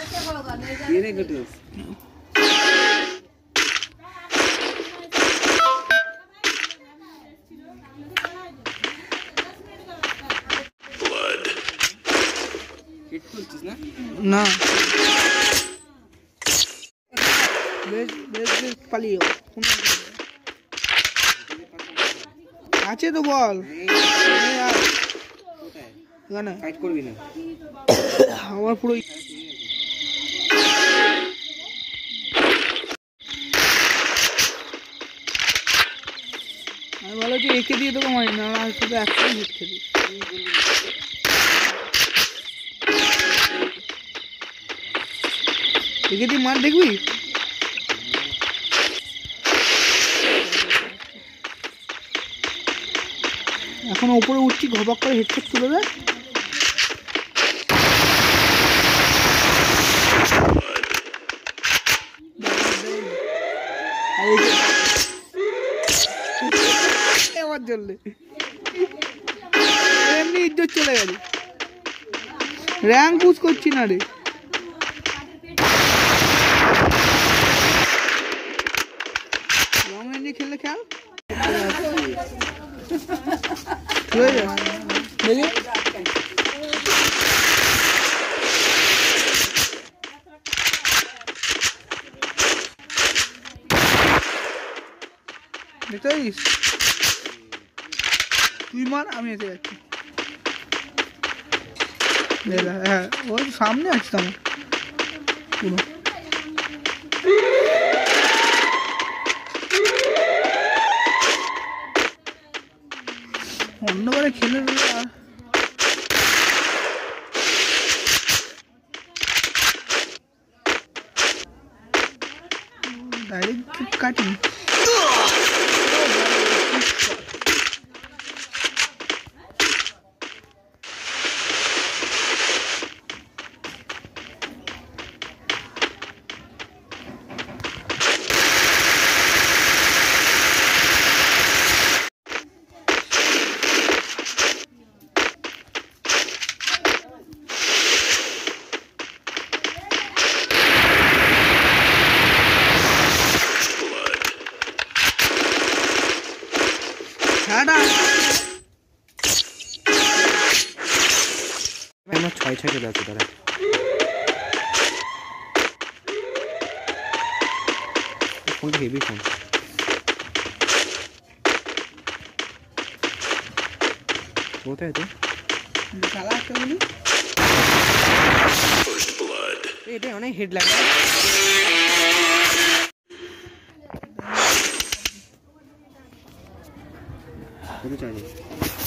ये नहीं না বেশ বেশ বেশ পালিও আছে তো বল ফাইট করবি না আমার পুরো আমি বলো যে একে দিয়ে দেবো মারি না শুধু একটা হিট খেলি একে দিয়ে মার দেখবি এখন ওপরে উঠছি ঘবাক করে হেডশট তুলে দেয় আমার জন্য এমনি ইজ্জত চলে গেল র্যাঙ্ক পুশ করছি না রে লং রেঞ্জে খেললে খেল দেখি দেখতে তুই মার আমি এসে যাচ্ছি হ্যাঁ ওই সামনে আছিস আমার পুরো অন্যবারে খেলে ডাইরেক্ট কাটি ছয় ছয় চলে আছে তারা ফোনটা হেভি ফোন কোথায় তো এটা অনেক হেড লাগে চাই